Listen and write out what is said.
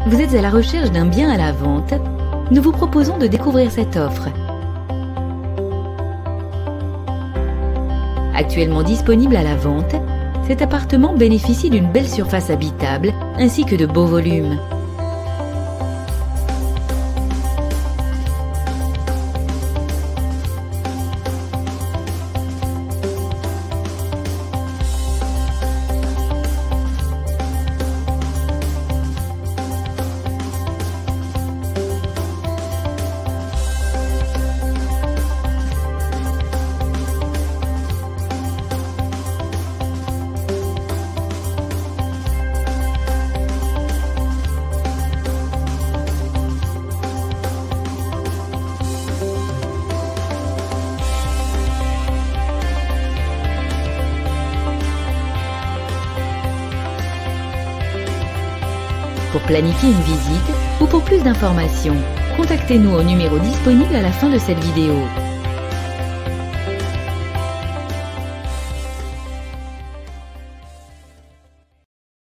Vous êtes à la recherche d'un bien à la vente? Nous vous proposons de découvrir cette offre. Actuellement disponible à la vente, cet appartement bénéficie d'une belle surface habitable ainsi que de beaux volumes. Pour planifier une visite ou pour plus d'informations, contactez-nous au numéro disponible à la fin de cette vidéo.